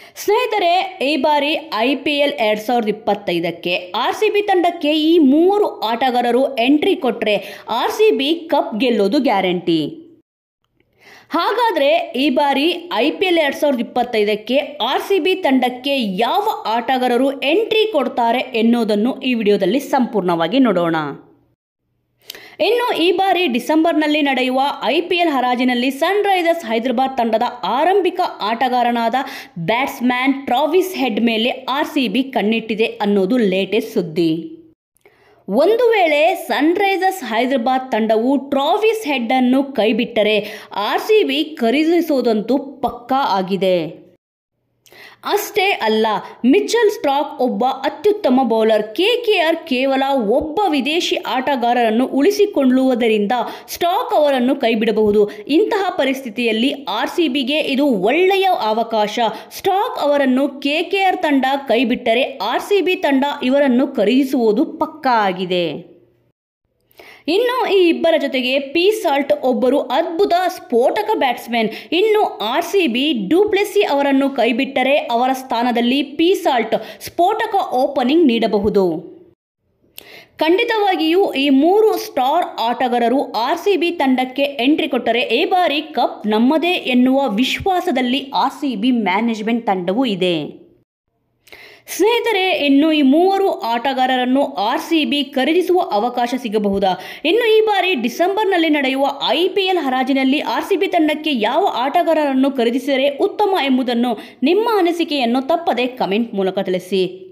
ಸ್ನೇಹಿತರೆ, ಈ ಬಾರಿ IPL 2025ಕ್ಕೆ RCB ತಂಡಕ್ಕೆ ಈ 3 ಆಟಗಾರರು ಎಂಟ್ರಿ ಕೊಟ್ಟರೆ RCB ಕಪ್ ಗೆಲ್ಲೋದು ಗ್ಯಾರಂಟಿ. ಹಾಗಾದರೆ ಈ ಬಾರಿ IPL 2025ಕ್ಕೆ RCB ತಂಡಕ್ಕೆ ಯಾವ ಆಟಗಾರರು ಎಂಟ್ರಿ ಕೊಡ್ತಾರೆ ಎನ್ನುವುದನ್ನು ಈ ವಿಡಿಯೋದಲ್ಲಿ ಸಂಪೂರ್ಣವಾಗಿ ನೋಡೋಣ. ಇನ್ನು ಈ ಬಾರಿ ಡಿಸೆಂಬರ್ನಲ್ಲಿ ನಡೆಯುವ IPL ಹರಾಜಿನಲ್ಲಿ ಸನ್ರೈಸರ್ಸ್ ಹೈದರಾಬಾದ್ ತಂಡದ ಆರಂಭಿಕ ಆಟಗಾರನಾದ ಬ್ಯಾಟ್ಸ್ಮನ್ ಟ್ರಾವಿಸ್ ಹೆಡ್ ಮೇಲೆ RCB ಕಣ್ಣಿಟ್ಟಿದೆ ಅನ್ನೋದು ಲೇಟೆಸ್ಟ್ ಸುದ್ದಿ. ಒಂದು ವೇಳೆ ಸನ್ರೈಸರ್ಸ್ ಹೈದರಾಬಾದ್ ತಂಡವು ಟ್ರಾವಿಸ್ ಹೆಡ್ ಅನ್ನು ಕೈಬಿಟ್ಟರೆ RCB ಖರೀದಿಸುವುದಂತೂ ಪಕ್ಕಾ ಆಗಿದೆ. ಅಷ್ಟೇ ಅಲ್ಲ, ಮಿಚೆಲ್ ಸ್ಟಾರ್ಕ್ ಒಬ್ಬ ಅತ್ಯುತ್ತಮ ಬೌಲರ್. KKR ಕೇವಲ ಒಬ್ಬ ವಿದೇಶಿ ಆಟಗಾರರನ್ನು ಉಳಿಸಿಕೊಳ್ಳುವುದರಿಂದ ಸ್ಟಾರ್ಕ್ ಅವರನ್ನು ಕೈಬಿಡಬಹುದು. ಇಂತಹ ಪರಿಸ್ಥಿತಿಯಲ್ಲಿ RCBಗೆ ಇದು ಒಳ್ಳೆಯ ಅವಕಾಶ. ಸ್ಟಾರ್ಕ್ ಅವರನ್ನು KKR ತಂಡ ಕೈಬಿಟ್ಟರೆ RCB ತಂಡ ಇವರನ್ನು ಖರೀದಿಸುವುದು ಪಕ್ಕಾ ಆಗಿದೆ. ಇನ್ನು ಈ ಇಬ್ಬರ ಜೊತೆಗೆ ಪಿ ಸಾಲ್ಟ್ ಒಬ್ಬರು ಅದ್ಭುತ ಸ್ಫೋಟಕ ಬ್ಯಾಟ್ಸ್ಮನ್. ಇನ್ನು RCB ಡು ಪ್ಲೆಸಿ ಅವರನ್ನು ಕೈಬಿಟ್ಟರೆ ಅವರ ಸ್ಥಾನದಲ್ಲಿ ಪಿ ಸಾಲ್ಟ್ ಸ್ಫೋಟಕ ಓಪನಿಂಗ್ ನೀಡಬಹುದು. ಖಂಡಿತವಾಗಿಯೂ ಈ 3 ಸ್ಟಾರ್ ಆಟಗಾರರು RCB ತಂಡಕ್ಕೆ ಎಂಟ್ರಿ ಕೊಟ್ಟರೆ ಈ ಬಾರಿ ಕಪ್ ನಮ್ಮದೇ ಎನ್ನುವ ವಿಶ್ವಾಸದಲ್ಲಿ RCB ಮ್ಯಾನೇಜ್ಮೆಂಟ್ ತಂಡವೂ ಇದೆ. ಸ್ನೇಹಿತರೆ, ಇನ್ನು ಈ 3 ಆಟಗಾರರನ್ನು RCB ಖರೀದಿಸುವ ಅವಕಾಶ ಸಿಗಬಹುದಾ? ಇನ್ನು ಈ ಬಾರಿ ಡಿಸೆಂಬರ್ನಲ್ಲಿ ನಡೆಯುವ IPL ಹರಾಜಿನಲ್ಲಿ RCB ತಂಡಕ್ಕೆ ಯಾವ ಆಟಗಾರರನ್ನು ಖರೀದಿಸಿದರೆ ಉತ್ತಮ ಎಂಬುದನ್ನು ನಿಮ್ಮ ಅನಿಸಿಕೆಯನ್ನು ತಪ್ಪದೆ ಕಮೆಂಟ್ ಮೂಲಕ ತಿಳಿಸಿ.